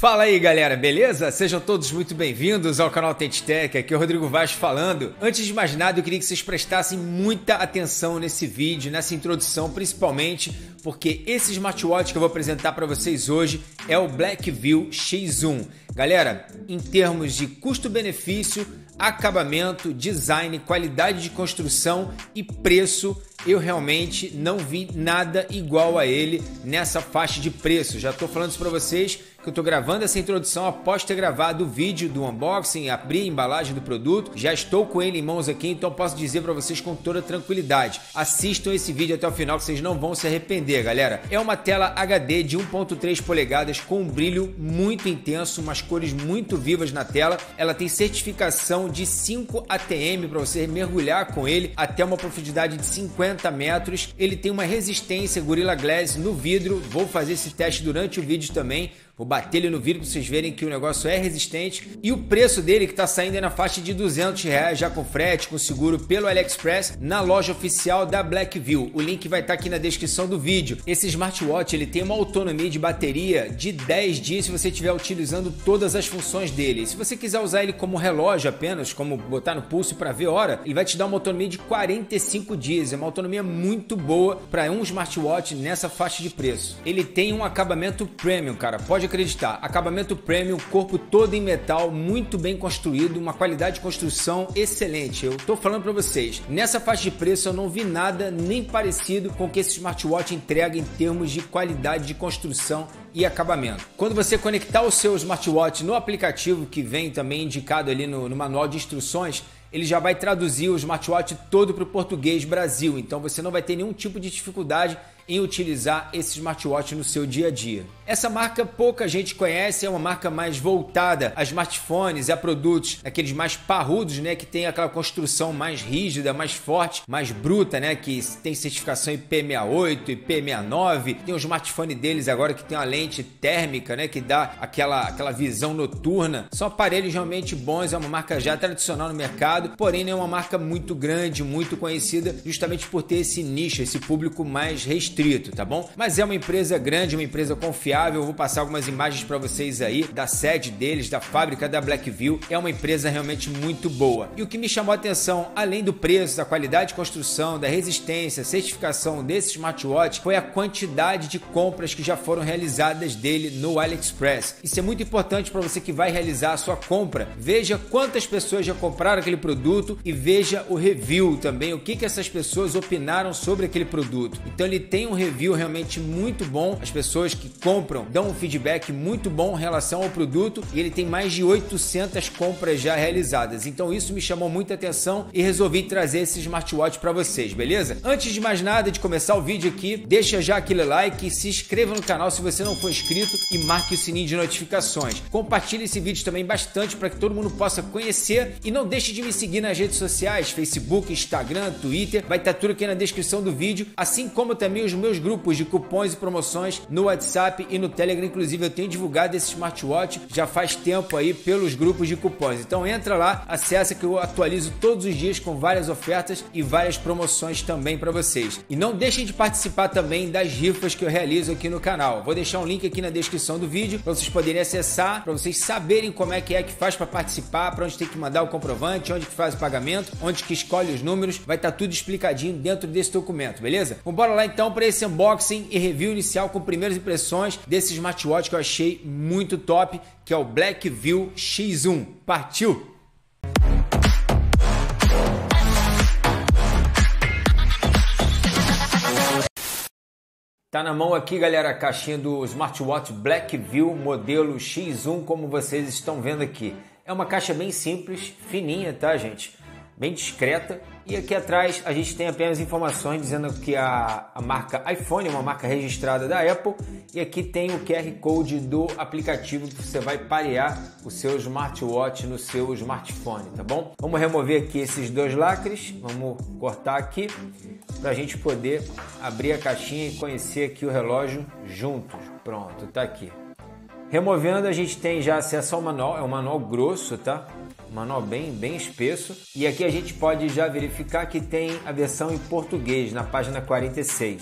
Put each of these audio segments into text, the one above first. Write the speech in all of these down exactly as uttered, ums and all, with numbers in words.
Fala aí galera, beleza? Sejam todos muito bem-vindos ao canal TechTech, aqui é o Rodrigo Vaz falando. Antes de mais nada, eu queria que vocês prestassem muita atenção nesse vídeo, nessa introdução, principalmente porque esse smartwatch que eu vou apresentar para vocês hoje é o Blackview X um. Galera, em termos de custo-benefício, acabamento, design, qualidade de construção e preço, eu realmente não vi nada igual a ele nessa faixa de preço. Já estou falando isso para vocês que eu estou gravando essa introdução após ter gravado o vídeo do unboxing, abrir a embalagem do produto. Já estou com ele em mãos aqui, então posso dizer para vocês com toda tranquilidade. Assistam esse vídeo até o final que vocês não vão se arrepender, galera. É uma tela H D de um ponto três polegadas com um brilho muito intenso, umas cores muito vivas na tela. Ela tem certificação de cinco A T M para você mergulhar com ele até uma profundidade de cinquenta metros. Ele tem uma resistência Gorilla Glass no vidro. Vou fazer esse teste durante o vídeo também. Vou bater ele no vidro para vocês verem que o negócio é resistente. E o preço dele que está saindo é na faixa de duzentos reais, já com frete, com seguro pelo AliExpress, na loja oficial da Blackview. O link vai estar aqui na descrição do vídeo. Esse smartwatch ele tem uma autonomia de bateria de dez dias se você estiver utilizando todas as funções dele. Se você quiser usar ele como relógio apenas, como botar no pulso para ver hora, ele vai te dar uma autonomia de quarenta e cinco dias. É uma autonomia muito boa para um smartwatch nessa faixa de preço. Ele tem um acabamento premium, cara. Pode acreditar, acabamento premium, corpo todo em metal, muito bem construído, uma qualidade de construção excelente. Eu tô falando para vocês, nessa faixa de preço eu não vi nada nem parecido com o que esse smartwatch entrega em termos de qualidade de construção e acabamento. Quando você conectar o seu smartwatch no aplicativo que vem também indicado ali no, no manual de instruções, ele já vai traduzir o smartwatch todo para o português Brasil, então você não vai ter nenhum tipo de dificuldade em utilizar esse smartwatch no seu dia a dia. Essa marca pouca gente conhece, é uma marca mais voltada a smartphones, a produtos aqueles mais parrudos, né, que tem aquela construção mais rígida, mais forte, mais bruta, né, que tem certificação I P sessenta e oito, I P sessenta e nove. Tem um smartphone deles agora que tem uma lente térmica, né, que dá aquela aquela visão noturna. São aparelhos realmente bons, é uma marca já tradicional no mercado, porém não é uma marca muito grande, muito conhecida, justamente por ter esse nicho, esse público mais restrito, tá bom? Mas é uma empresa grande, uma empresa confiável. Eu vou passar algumas imagens para vocês aí da sede deles, da fábrica da Blackview. É uma empresa realmente muito boa. E o que me chamou a atenção, além do preço, da qualidade de construção, da resistência, certificação desse smartwatch, foi a quantidade de compras que já foram realizadas dele no AliExpress. Isso é muito importante para você que vai realizar a sua compra. Veja quantas pessoas já compraram aquele produto e veja o review também, o que, que essas pessoas opinaram sobre aquele produto. Então ele tem um review realmente muito bom. As pessoas que compram dão um feedback muito bom em relação ao produto e ele tem mais de oitocentas compras já realizadas. Então isso me chamou muita atenção e resolvi trazer esse smartwatch para vocês, beleza? Antes de mais nada, de começar o vídeo aqui, deixa já aquele like, se inscreva no canal se você não for inscrito e marque o sininho de notificações. Compartilhe esse vídeo também bastante para que todo mundo possa conhecer e não deixe de me seguir nas redes sociais, Facebook, Instagram, Twitter, vai estar tudo aqui na descrição do vídeo, assim como também os meus grupos de cupons e promoções no WhatsApp e no Telegram. Inclusive eu tenho divulgado esse smartwatch já faz tempo aí pelos grupos de cupons, então entra lá, acessa que eu atualizo todos os dias com várias ofertas e várias promoções também para vocês. E não deixem de participar também das rifas que eu realizo aqui no canal. Vou deixar um link aqui na descrição do vídeo para vocês poderem acessar, para vocês saberem como é que é que faz para participar, para onde tem que mandar o comprovante, onde que faz o pagamento, onde que escolhe os números, vai estar tudo explicadinho dentro desse documento, beleza? Então bora lá então para esse unboxing e review inicial com primeiras impressões desse smartwatch que eu achei muito top, que é o Blackview X um. Partiu! Tá na mão aqui, galera, a caixinha do smartwatch Blackview modelo X um, como vocês estão vendo aqui. É uma caixa bem simples, fininha, tá, gente? Bem discreta. E aqui atrás a gente tem apenas informações dizendo que a, a marca iPhone é uma marca registrada da Apple. E aqui tem o Q R Code do aplicativo que você vai parear o seu smartwatch no seu smartphone, tá bom? Vamos remover aqui esses dois lacres. Vamos cortar aqui para a gente poder abrir a caixinha e conhecer aqui o relógio juntos. Pronto, tá aqui. Removendo, a gente tem já acesso ao manual. É um manual grosso, tá? Manual bem, bem espesso. E aqui a gente pode já verificar que tem a versão em português na página quarenta e seis.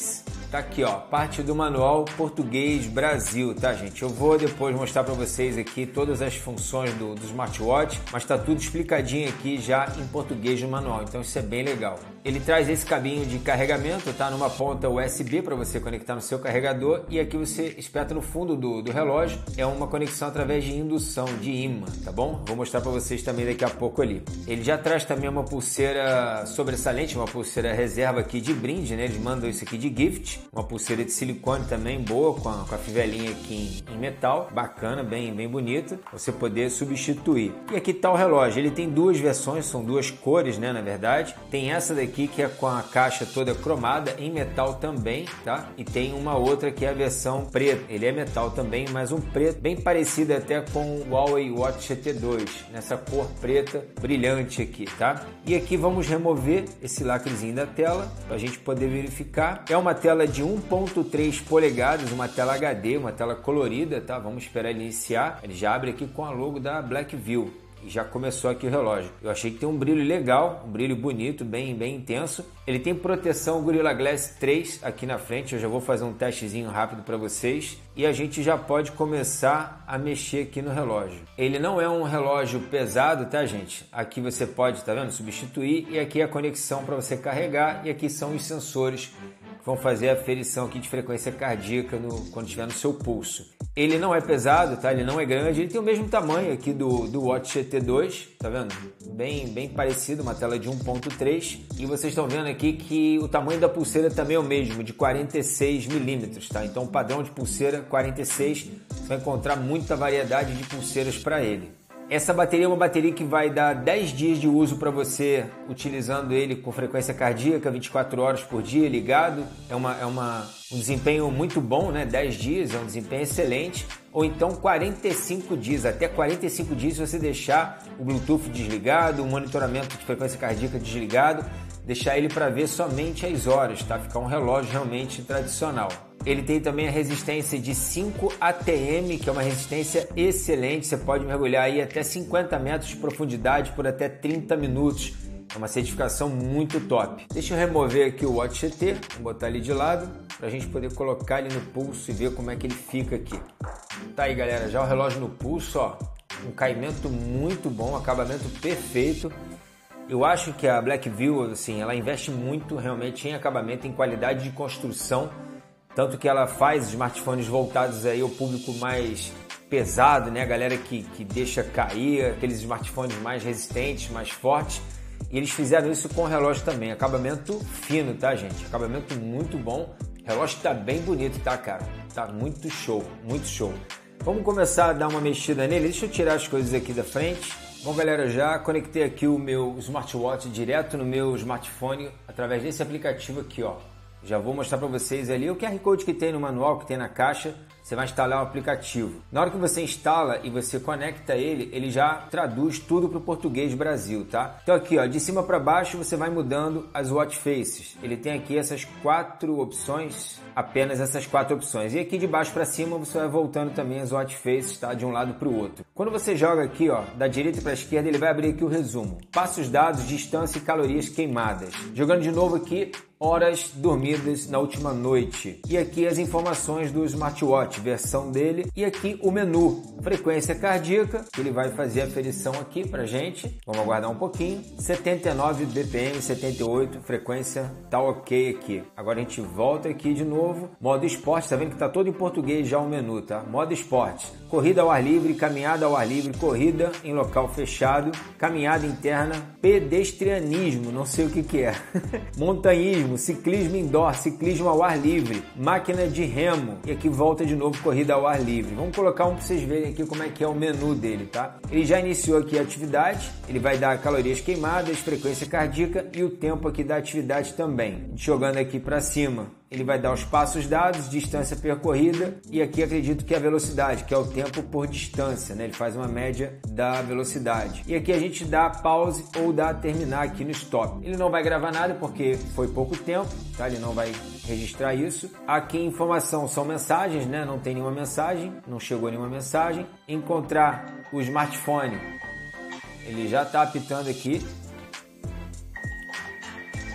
Tá aqui, ó, parte do manual Português Brasil, tá, gente? Eu vou depois mostrar para vocês aqui todas as funções do, do smartwatch, mas tá tudo explicadinho aqui já em português no manual, então isso é bem legal. Ele traz esse cabinho de carregamento, tá? Numa ponta U S B para você conectar no seu carregador, e aqui você espeta no fundo do, do relógio. É uma conexão através de indução, de ímã, tá bom? Vou mostrar para vocês também daqui a pouco ali. Ele já traz também uma pulseira sobressalente, uma pulseira reserva aqui de brinde, né? Eles mandam isso aqui de gift, uma pulseira de silicone também boa, com a, com a fivelinha aqui em, em metal, bacana, bem, bem bonita, você poder substituir. E aqui tá o relógio, ele tem duas versões, são duas cores, né? Na verdade, tem essa daqui aqui que é com a caixa toda cromada em metal também, tá? E tem uma outra que é a versão preta. Ele é metal também, mas um preto bem parecido até com o Huawei Watch G T dois, nessa cor preta brilhante aqui, tá? E aqui vamos remover esse lacrezinho da tela para a gente poder verificar. É uma tela de um ponto três polegadas, uma tela H D, uma tela colorida, tá? Vamos esperar ele iniciar. Ele já abre aqui com a logo da Blackview. E já começou aqui o relógio. Eu achei que tem um brilho legal, um brilho bonito, bem, bem intenso. Ele tem proteção Gorilla Glass três aqui na frente. Eu já vou fazer um testezinho rápido para vocês. E a gente já pode começar a mexer aqui no relógio. Ele não é um relógio pesado, tá, gente? Aqui você pode, tá vendo? Substituir. E aqui é a conexão para você carregar. E aqui são os sensores que vão fazer a aferição aqui de frequência cardíaca no, quando estiver no seu pulso. Ele não é pesado, tá? Ele não é grande, ele tem o mesmo tamanho aqui do, do Watch G T dois, tá vendo? Bem, bem parecido, uma tela de um ponto três. E vocês estão vendo aqui que o tamanho da pulseira também é o mesmo, de quarenta e seis milímetros, tá? Então o padrão de pulseira quarenta e seis, você vai encontrar muita variedade de pulseiras para ele. Essa bateria é uma bateria que vai dar dez dias de uso para você, utilizando ele com frequência cardíaca, vinte e quatro horas por dia ligado. É, uma, é uma, um desempenho muito bom, né? dez dias, é um desempenho excelente. Ou então quarenta e cinco dias, até quarenta e cinco dias se você deixar o Bluetooth desligado, o monitoramento de frequência cardíaca desligado, deixar ele para ver somente as horas, tá? Ficar um relógio realmente tradicional. Ele tem também a resistência de cinco A T M, que é uma resistência excelente. Você pode mergulhar aí até cinquenta metros de profundidade por até trinta minutos. É uma certificação muito top. Deixa eu remover aqui o Watch G T, vou botar ele de lado para a gente poder colocar ele no pulso e ver como é que ele fica aqui. Tá aí, galera, já o relógio no pulso, ó, um caimento muito bom, acabamento perfeito. Eu acho que a Blackview, assim, ela investe muito realmente em acabamento, em qualidade de construção. Tanto que ela faz smartphones voltados aí ao público mais pesado, né? A galera que, que deixa cair, aqueles smartphones mais resistentes, mais fortes. E eles fizeram isso com o relógio também. Acabamento fino, tá, gente? Acabamento muito bom. O relógio tá bem bonito, tá, cara? Tá muito show, muito show. Vamos começar a dar uma mexida nele. Deixa eu tirar as coisas aqui da frente. Bom, galera, já conectei aqui o meu smartwatch direto no meu smartphone através desse aplicativo aqui, ó. Já vou mostrar para vocês ali o Q R Code que tem no manual, que tem na caixa. Você vai instalar o aplicativo. Na hora que você instala e você conecta ele, ele já traduz tudo para o português Brasil, tá? Então aqui, ó, de cima para baixo você vai mudando as watch faces. Ele tem aqui essas quatro opções, apenas essas quatro opções. E aqui de baixo para cima você vai voltando também as watch faces, tá? De um lado para o outro. Quando você joga aqui, ó, da direita para a esquerda, ele vai abrir aqui o resumo. Passos dados, distância e calorias queimadas. Jogando de novo aqui, horas dormidas na última noite. E aqui as informações do smartwatch, versão dele. E aqui o menu, frequência cardíaca, que ele vai fazer a aferição aqui pra gente. Vamos aguardar um pouquinho. setenta e nove B P M, setenta e oito, frequência tá ok aqui. Agora a gente volta aqui de novo. Modo esporte, tá vendo que tá todo em português já o menu, tá? Modo esporte. Corrida ao ar livre, caminhada ao ar livre, corrida em local fechado, caminhada interna, pedestrianismo, não sei o que que é. Montanhismo, ciclismo indoor, ciclismo ao ar livre, máquina de remo, e aqui volta de novo corrida ao ar livre. Vamos colocar um para vocês verem aqui como é que é o menu dele, tá? Ele já iniciou aqui a atividade, ele vai dar calorias queimadas, frequência cardíaca e o tempo aqui da atividade também. Jogando aqui para cima, ele vai dar os passos dados, distância percorrida e aqui acredito que é a velocidade, que é o tempo por distância, né? Ele faz uma média da velocidade. E aqui a gente dá pause ou dá terminar aqui no stop. Ele não vai gravar nada porque foi pouco tempo, tá? Ele não vai registrar isso. Aqui informação são mensagens, né? Não tem nenhuma mensagem, não chegou nenhuma mensagem. Encontrar o smartphone, ele já está apitando aqui.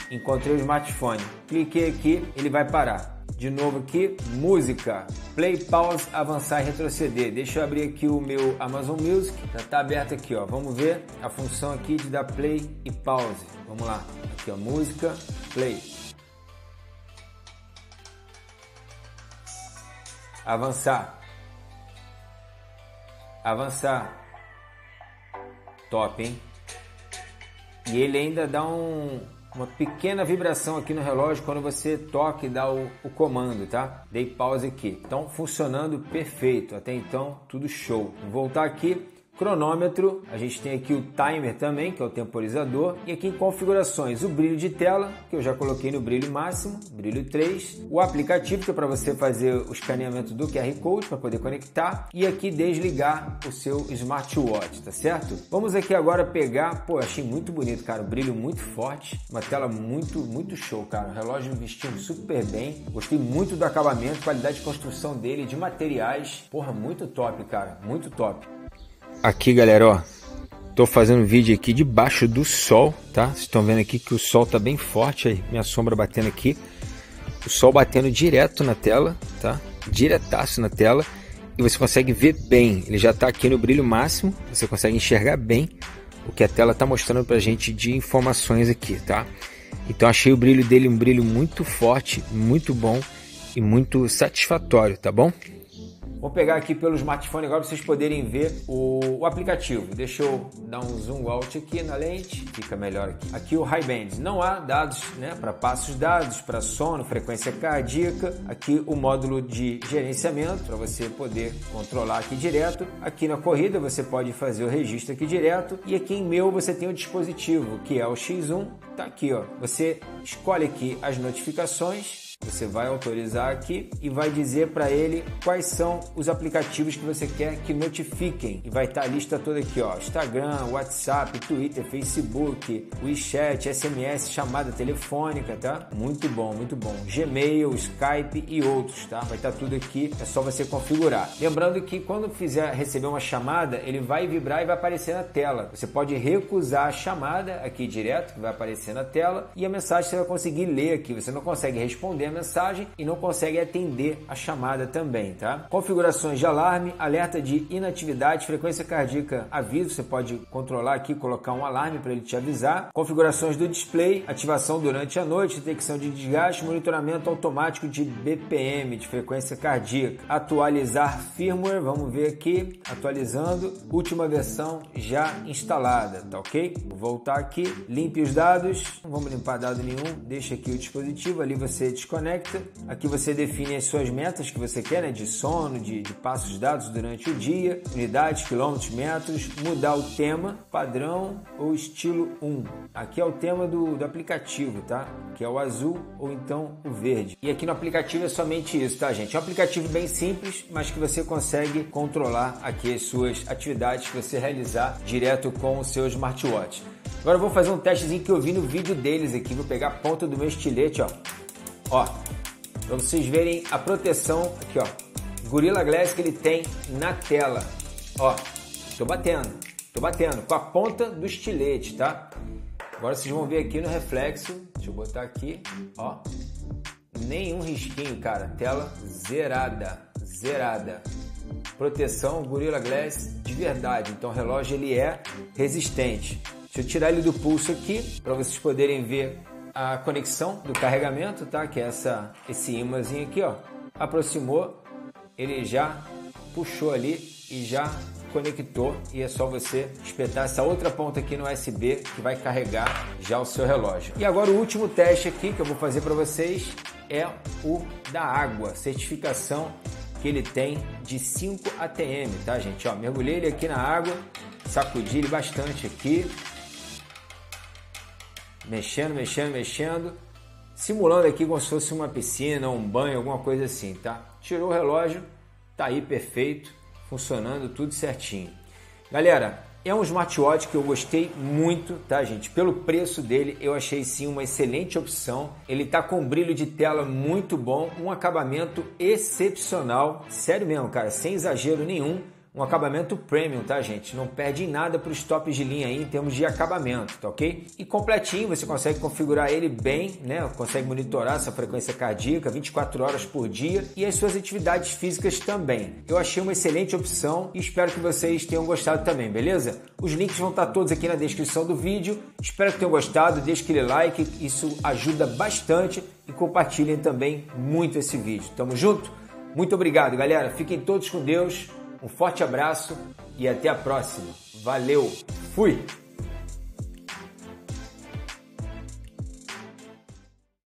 encontrei o smartphone. Cliquei aqui, ele vai parar. De novo aqui, música, play, pause, avançar e retroceder. Deixa eu abrir aqui o meu Amazon Music, já está aberto aqui, ó. Vamos ver a função aqui de dar play e pause. Vamos lá, aqui ó, música, play. Avançar. Avançar. Top, hein? E ele ainda dá um, uma pequena vibração aqui no relógio quando você toca e dá o, o comando, tá? Dei pause aqui. Então, funcionando perfeito. Até então, tudo show. Vou voltar aqui. Cronômetro, a gente tem aqui o timer também, que é o temporizador, e aqui em configurações o brilho de tela, que eu já coloquei no brilho máximo, brilho três, o aplicativo, que é para você fazer o escaneamento do Q R Code, para poder conectar, e aqui desligar o seu smartwatch, tá certo? Vamos aqui agora pegar, pô, achei muito bonito, cara, o brilho muito forte, uma tela muito, muito show, cara, o relógio vestindo super bem, gostei muito do acabamento, qualidade de construção dele, de materiais, porra, muito top, cara, muito top. Aqui, galera, ó, tô fazendo vídeo aqui debaixo do sol, tá? Vocês estão vendo aqui que o sol tá bem forte aí, minha sombra batendo aqui, o sol batendo direto na tela, tá? Diretaço na tela, e você consegue ver bem, ele já tá aqui no brilho máximo, você consegue enxergar bem o que a tela tá mostrando pra gente de informações aqui, tá? Então achei o brilho dele um brilho muito forte, muito bom e muito satisfatório, tá bom? Vou pegar aqui pelo smartphone agora para vocês poderem ver o, o aplicativo. Deixa eu dar um zoom out aqui na lente, fica melhor aqui. Aqui o High Band, não há dados, né, para passos dados, para sono, frequência cardíaca. Aqui o módulo de gerenciamento para você poder controlar aqui direto. Aqui na corrida você pode fazer o registro aqui direto. E aqui em meu você tem o dispositivo que é o X um, tá aqui, ó. Você escolhe aqui as notificações. Você vai autorizar aqui e vai dizer para ele quais são os aplicativos que você quer que notifiquem. E vai estar a lista toda aqui, ó. Instagram, WhatsApp, Twitter, Facebook, WeChat, S M S, chamada telefônica, tá? Muito bom, muito bom. Gmail, Skype e outros, tá? Vai estar tudo aqui, é só você configurar. Lembrando que quando fizer receber uma chamada, ele vai vibrar e vai aparecer na tela. Você pode recusar a chamada aqui direto, que vai aparecer na tela, e a mensagem você vai conseguir ler aqui. Você não consegue responder a mensagem e não consegue atender a chamada também, tá? Configurações de alarme, alerta de inatividade, frequência cardíaca, aviso, você pode controlar aqui, colocar um alarme para ele te avisar. Configurações do display, ativação durante a noite, detecção de desgaste, monitoramento automático de B P M, de frequência cardíaca. Atualizar firmware, vamos ver aqui, atualizando, última versão já instalada, tá ok? Vou voltar aqui, limpe os dados, não vamos limpar dado nenhum, deixa aqui o dispositivo, ali você desconecta. Aqui você define as suas metas que você quer, né? De sono, de, de passos dados durante o dia, unidades, quilômetros, metros, mudar o tema, padrão ou estilo um. Aqui é o tema do, do aplicativo, tá? Que é o azul ou então o verde. E aqui no aplicativo é somente isso, tá, gente? É um aplicativo bem simples, mas que você consegue controlar aqui as suas atividades que você realizar direto com o seu smartwatch. Agora eu vou fazer um testezinho que eu vi no vídeo deles aqui. Vou pegar a ponta do meu estilete, ó. Ó, para vocês verem a proteção aqui, ó, Gorilla Glass que ele tem na tela. Ó, tô batendo, tô batendo com a ponta do estilete, tá? Agora vocês vão ver aqui no reflexo, deixa eu botar aqui, ó, nenhum risquinho, cara, tela zerada, zerada. Proteção Gorilla Glass de verdade, então o relógio ele é resistente. Deixa eu tirar ele do pulso aqui para vocês poderem ver a conexão do carregamento, tá? Que é essa, esse ímãzinho aqui, ó. Aproximou, ele já puxou ali e já conectou. E é só você espetar essa outra ponta aqui no U S B que vai carregar já o seu relógio. E agora o último teste aqui que eu vou fazer para vocês é o da água, certificação que ele tem de cinco A T M, tá, gente? Ó, mergulhei ele aqui na água, sacudi ele bastante aqui. Mexendo, mexendo, mexendo, simulando aqui como se fosse uma piscina, um banho, alguma coisa assim, tá? Tirou o relógio, tá aí perfeito, funcionando tudo certinho. Galera, é um smartwatch que eu gostei muito, tá, gente? Pelo preço dele, eu achei sim uma excelente opção. Ele tá com um brilho de tela muito bom, um acabamento excepcional, sério mesmo, cara, sem exagero nenhum. um acabamento premium, tá, gente? Não perde em nada para os tops de linha aí em termos de acabamento, tá ok? E completinho, você consegue configurar ele bem, né? Consegue monitorar essa frequência cardíaca vinte e quatro horas por dia e as suas atividades físicas também. Eu achei uma excelente opção e espero que vocês tenham gostado também, beleza? Os links vão estar todos aqui na descrição do vídeo. Espero que tenham gostado, deixe aquele like, isso ajuda bastante e compartilhem também muito esse vídeo. Tamo junto? Muito obrigado, galera. Fiquem todos com Deus. Um forte abraço e até a próxima. Valeu! Fui!